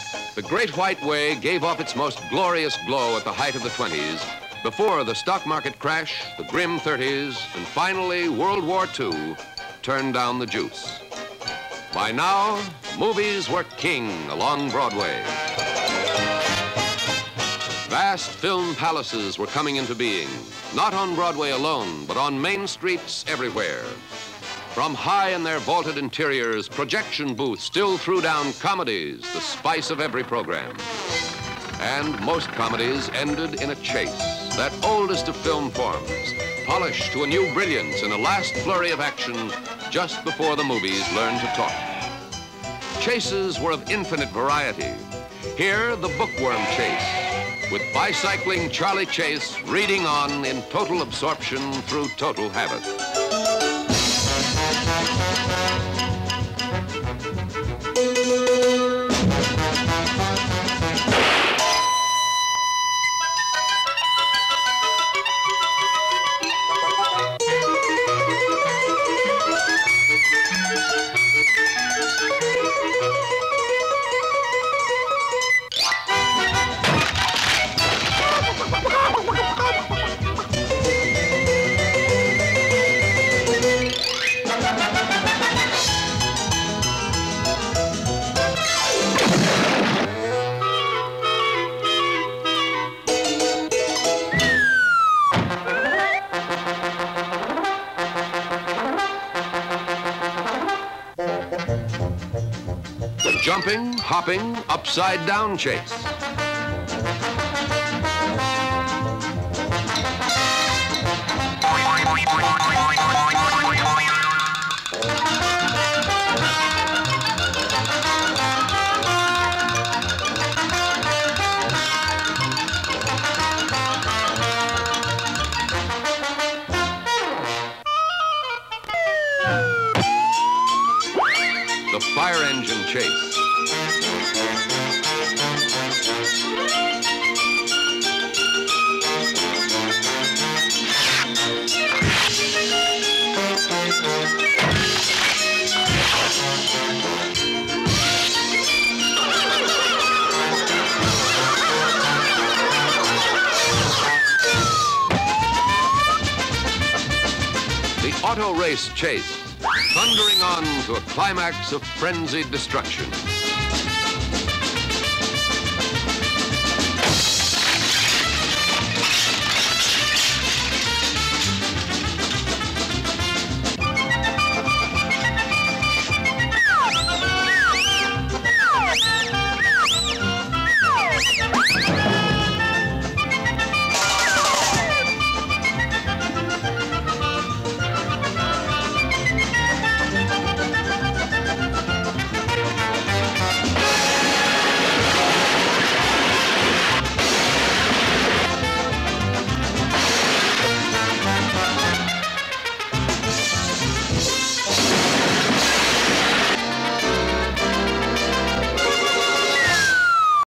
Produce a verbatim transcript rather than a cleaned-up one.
The Great White Way gave off its most glorious glow at the height of the twenties, before the stock market crash, the grim thirties, and finally World War Two turned down the juice. By now, movies were king along Broadway. Vast film palaces were coming into being, not on Broadway alone, but on main streets everywhere. From high in their vaulted interiors, projection booths still threw down comedies, the spice of every program. And most comedies ended in a chase, that oldest of film forms, polished to a new brilliance in a last flurry of action just before the movies learned to talk. Chases were of infinite variety. Here, the bookworm chase, with bicycling Charlie Chase reading on in total absorption through total habit. Jumping, hopping, upside-down chase. The fire engine chase. The auto race chase, thundering on to a climax of frenzied destruction.